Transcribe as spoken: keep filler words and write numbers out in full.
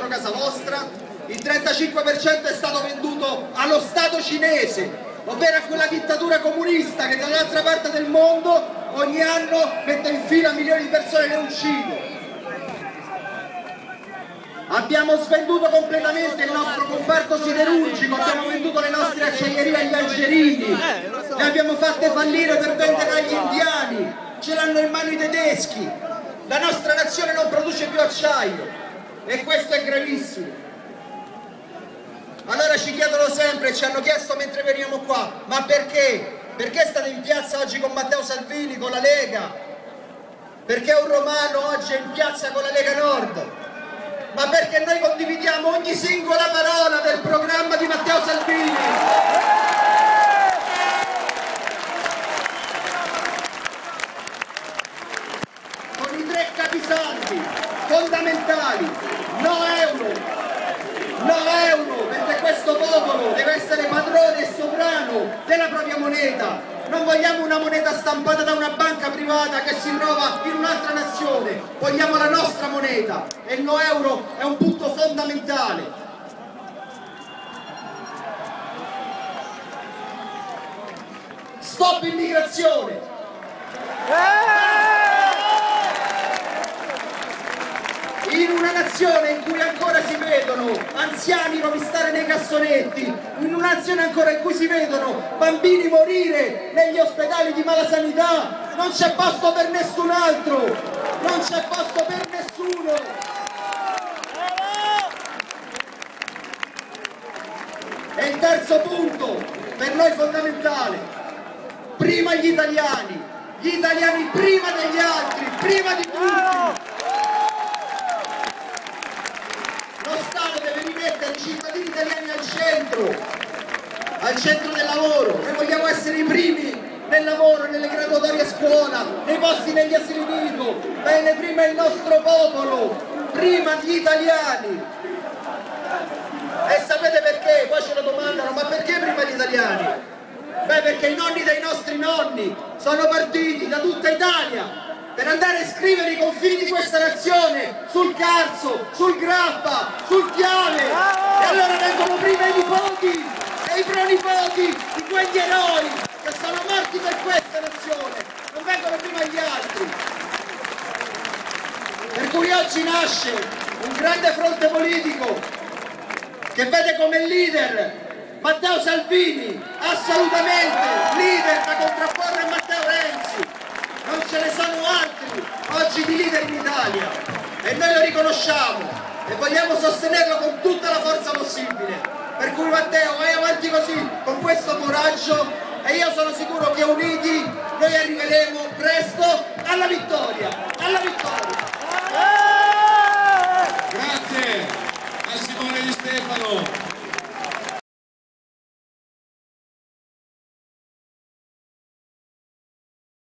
casa vostra, il trentacinque per cento è stato venduto allo Stato cinese, ovvero a quella dittatura comunista che dall'altra parte del mondo ogni anno mette in fila milioni di persone e le uccide. Abbiamo svenduto completamente il nostro comparto siderurgico, abbiamo venduto le nostre acciaierie agli algerini, le abbiamo fatte fallire per vendere agli indiani, ce l'hanno in mano i tedeschi, la nostra nazione non produce più acciaio e questo è gravissimo. Allora ci chiedono sempre, ci hanno chiesto mentre veniamo qua, ma perché? Perché state in piazza oggi con Matteo Salvini, con la Lega? Perché un romano oggi è in piazza con la Lega Nord? Ma perché noi condividiamo ogni singola parola del programma di Matteo Salvini. Con i tre capisaldi fondamentali: no euro, no euro, perché questo popolo deve essere padrone e sovrano della propria moneta. Non vogliamo una moneta stampata da una banca privata che si trova in un'altra nazione, vogliamo la nostra moneta e il no euro è un punto fondamentale. Stop immigrazione! In una nazione in cui ancora si vedono anziani rovistare nei cassonetti, in una nazione ancora in cui si vedono bambini morire negli ospedali di malasanità, non c'è posto per nessun altro, non c'è posto per nessuno. E il terzo punto, per noi fondamentale, prima gli italiani, gli italiani prima degli altri, prima di tutti. Lo Stato deve rimettere i cittadini italiani al centro, al centro del lavoro. Noi vogliamo essere i primi nel lavoro, nelle graduatorie a scuola, nei posti negli asili nido. Bene, prima il nostro popolo, prima gli italiani. E sapete perché? Poi ce lo domandano, ma perché prima gli italiani? Beh, perché i nonni dei nostri nonni sono partiti da tutta Italia per andare a scrivere i confini di questa nazione sul Carso, sul Grappa, sul Chiave, e allora vengono prima i nipoti e i pronipoti di quegli eroi che sono morti per questa nazione, non vengono prima gli altri. Per cui oggi nasce un grande fronte politico che vede come leader Matteo Salvini, assolutamente leader da contrapporre a Matteo Renzi. Non ce ne sono altri oggi di leader in Italia e noi lo riconosciamo e vogliamo sostenerlo con tutta la forza possibile. Per cui Matteo, vai avanti così, con questo coraggio, e io sono sicuro che uniti noi arriveremo presto alla vittoria.